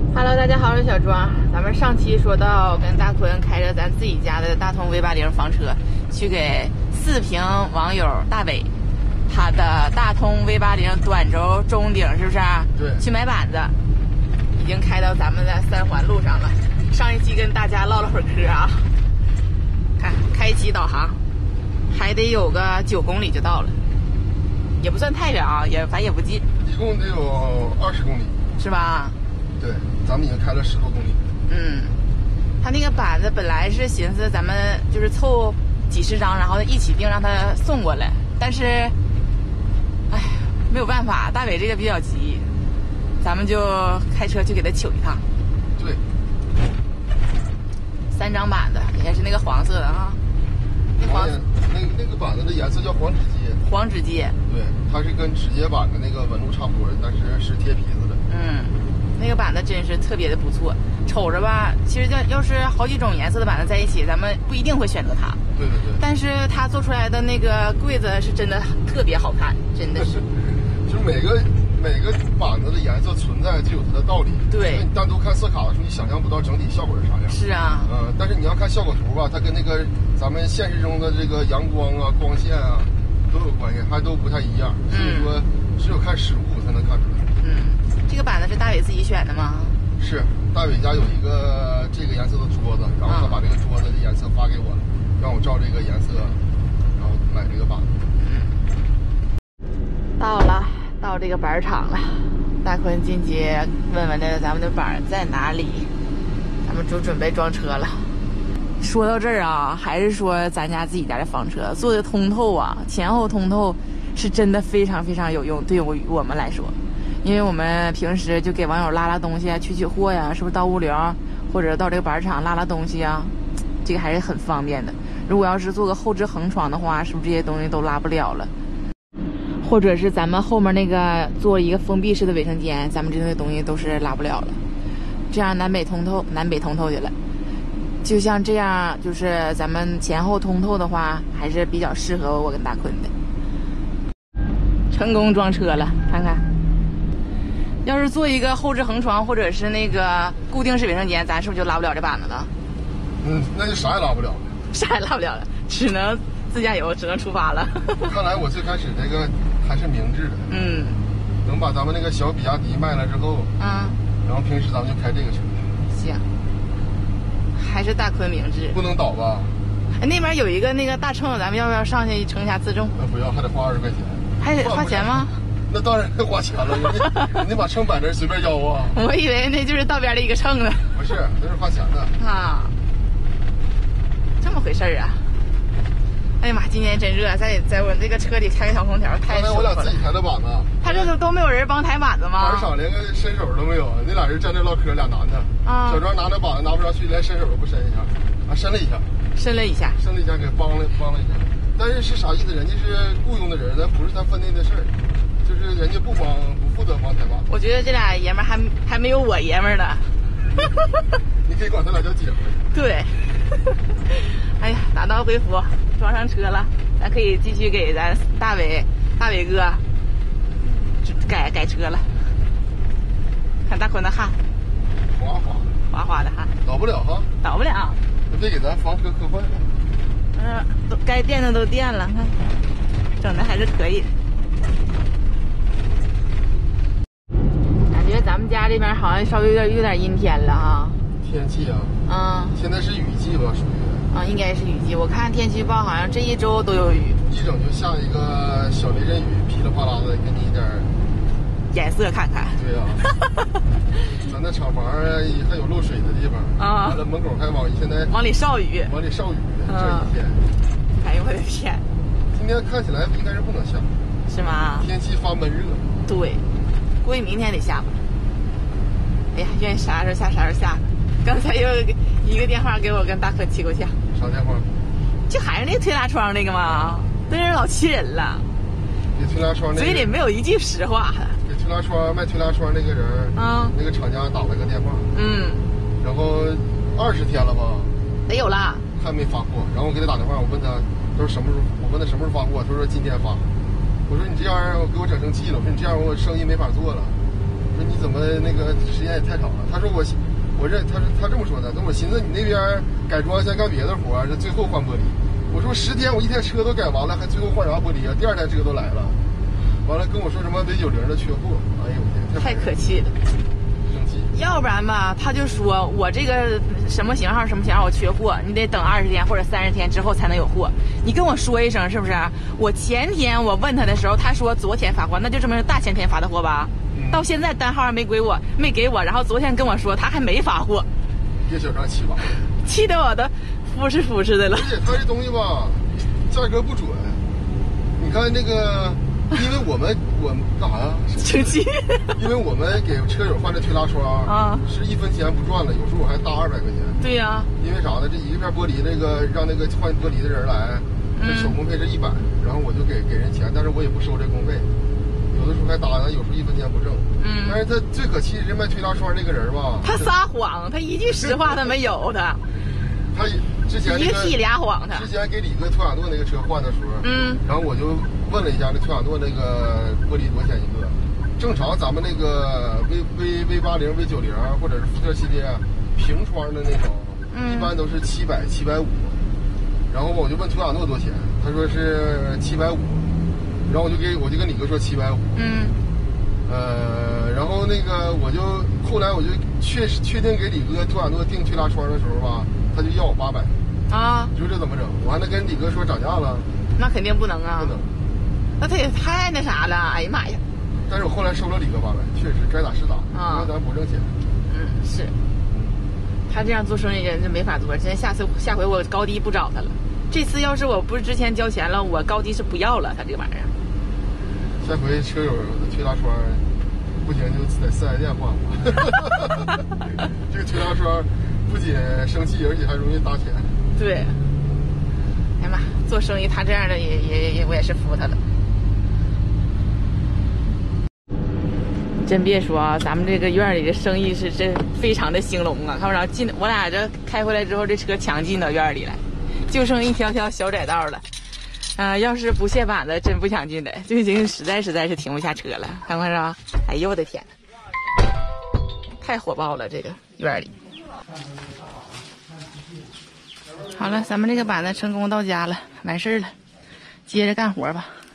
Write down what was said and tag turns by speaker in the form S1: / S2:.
S1: Hello， 大家好，我是小庄。咱们上期说到跟大坤开着咱自己家的大通 V80房车，去给四平网友大伟他的大通 V80短轴中顶，是不是啊？
S2: 对。
S1: 去买板子，已经开到咱们的三环路上了。上一期跟大家唠了会儿嗑啊，看开启导航，还得有个9公里就到了，也不算太远啊，反正也不近。
S2: 一共得有20公里，
S1: 是吧？
S2: 对，咱们已经开了10多公里。
S1: 他那个板子本来是寻思咱们就是凑几十张，然后一起订让他送过来，但是，哎，没有办法，大伟这个比较急，咱们就开车去给他取一趟。
S2: 对
S1: ，3张板子，也是那个黄色的啊。
S2: 那个板子的颜色叫黄纸街。
S1: 黄纸街。
S2: 对，它是跟纸街板的那个纹路差不多，但是贴皮子的。
S1: 那个板子真是特别的不错，瞅着吧，其实要是好几种颜色的板子在一起，咱们不一定会选择它。
S2: 对对对。
S1: 但是它做出来的那个柜子是真的特别好看，真的是。
S2: 就是每个板子的颜色存在就有它的道理。
S1: 对。
S2: 你单独看色卡的时候，你想象不到整体效果是啥样。
S1: 是啊。
S2: 但是你要看效果图吧，它跟那个咱们现实中的这个阳光啊、光线啊都有关系，还都不太一样。所以说，只有看实物才能看出来。
S1: 这个板子是大伟自己选的吗？
S2: 是，大伟家有一个这个颜色的桌子，然后他把这个桌子的颜色发给我，让我照这个颜色，然后买这个板子。
S1: 到这个板厂了，大坤进街问问这咱们的板在哪里，咱们就准备装车了。说到这儿啊，还是说咱家自己家的房车做的通透啊，前后通透是真的非常非常有用，对于我们来说。因为我们平时就给网友拉东西啊，取货呀，是不是到物流或者到这个板厂拉东西啊，这个还是很方便的。如果要是做个后置横窗的话，是不是这些东西都拉不了了？或者是咱们后面那个做一个封闭式的卫生间，咱们这些东西都是拉不了了。这样南北通透去了。就像这样，就是咱们前后通透的话，还是比较适合我跟大坤的。成功装车了，看看。要是做一个后置横窗或者是那个固定式卫生间，咱是不是就拉不了这板子了？
S2: 那就啥也拉不了了。
S1: 啥也拉不了了，只能自驾游，只能出发了。
S2: 看来我最开始这个还是明智的。等把咱们那个小比亚迪卖了之后，然后平时咱们就开这个车。行，还是大坤明智。 不能倒吧？
S1: 哎，那边有一个那个大秤，咱们要不要上去称一下自重？
S2: 不要，还得花20块钱。
S1: 还得花钱吗？
S2: 那当然得花钱了，人家把秤摆这随便要啊。
S1: 我以为那就是道边的一个秤呢。
S2: 不是，那是花钱的
S1: 啊。这么回事啊？哎呀妈，今天真热，在我这个车里开个小空调，太舒服了。
S2: 刚才我俩自己抬的板子，
S1: 他这都没有人帮抬板子吗？
S2: 板厂连个伸手都没有，那俩人站这唠嗑，俩男的。小庄拿那板子拿不上去，连伸手都不伸一下，伸了一下，给帮了一下。但是啥意思？人家是雇佣的人，咱不是他分内的事儿，就是人家不负责帮抬板。
S1: 我觉得这俩爷们还没有我爷们呢。
S2: 你可以管他俩叫姐们。对。
S1: 哎呀，打道回府，装上车了，咱可以继续给咱大伟哥改车了。看大坤的汗，哗哗的汗，
S2: 倒不了哈，
S1: 倒不了。
S2: 那得给咱房车磕坏了。
S1: 都该垫的都垫了，看，整的还是可以。感觉咱们家这边好像稍微有点阴天了啊。
S2: 天气啊，现在是雨季吧，属于。
S1: 应该是雨季。我看天气预报好像这一周都有雨。
S2: 一整就下一个小雷阵雨，噼里啪啦的，给你一点
S1: 颜色看看。
S2: 对呀。咱那厂房还有漏水的地方完了门口还现在
S1: 往里潲雨，
S2: 这一天。
S1: 哎呦我的天！
S2: 今天看起来应该是不能下，
S1: 是吗？
S2: 天气发闷热。
S1: 对，估计明天得下吧。哎呀，愿意啥时候下啥时候下。刚才又一个电话给我跟大坤气够呛。
S2: 啥电话？
S1: 就还是那个推拉窗那个嘛，那人老气人了。
S2: 给推拉窗那个
S1: 嘴里没有一句实话。
S2: 给推拉窗卖推拉窗那个人，那个厂家打了个电话，然后20天了吧？
S1: 得有了。
S2: 还没发货，然后我给他打电话，我问他什么时候？我问他什么时候发货，他说今天发。我说你这样给我整生气了，我说你这样我生意没法做了。 说你怎么那个时间也太长了？他说他这么说的，我寻思你那边改装先干别的活，这最后换玻璃。我说10天我一天车都改完了，还最后换啥玻璃啊？第2台车都来了，完了跟我说什么V90的缺货，哎呦我天，
S1: 太可气了。要不然吧，他就说我这个什么型号我缺货，你得等20天或者30天之后才能有货。你跟我说一声是不是？我前天我问他的时候，他说昨天发货，那就证明大前天发的货吧？到现在单号还没给我，然后昨天跟我说他还没发货。
S2: 叶小张气完了，
S1: 气得我都服侍的了。
S2: 而且他这东西吧，价格不准。你看那个。因为我们干啥呀？
S1: 生气。
S2: 因为我们给车友换这推拉窗啊，是1分钱不赚了，有时候我还搭200块钱。
S1: 对呀。
S2: 因为啥呢？这一片玻璃让那个换玻璃的人来，这手工费是100，然后我就给人钱，但是我也不收这工费，有的时候还搭呢，有时候1分钱不挣。但是他最可气是卖推拉窗这个人吧，
S1: 他撒谎，他一句实话他没有的。
S2: 他之前
S1: 一个屁俩谎他。
S2: 之前给李哥托亚诺那个车换的时候，然后我就问了一下这托亚诺那个玻璃多少钱一个？正常咱们那个 V80、V90或者是福特系列平窗的那种，一般都是700、750。然后我就问托亚诺多少钱，他说是750。然后我就跟李哥说750。然后那个后来我就确定给李哥托亚诺订推拉窗的时候吧，他就要我800。
S1: 啊！
S2: 你说这怎么整？我还能跟李哥说涨价了？
S1: 那肯定不能啊！
S2: 不能。
S1: 那他也太那啥了！哎呀妈呀！
S2: 但是我后来收了李哥800，确实该打是打，因为咱不挣钱。
S1: 是。他这样做生意人就没法做。现在下回我高低不找他了。这次要是我不是之前交钱了，我高低是不要了他这个玩意儿。
S2: 下回车友的推拉窗不行就在4S店换吧。这个推拉窗不仅生气，而且还容易搭钱。
S1: 对。哎呀妈，做生意他这样的我也是服他了。真别说啊，咱们这个院里的生意是真非常的兴隆啊！看不着我俩这开回来之后，这车强进到院里来，就剩一条小窄道了。要是不卸板子，真不想进来，就已经实在是停不下车了。看看是吧？哎呦我的天，太火爆了这个院里。好了，咱们这个板子成功到家了，完事儿了，接着干活吧。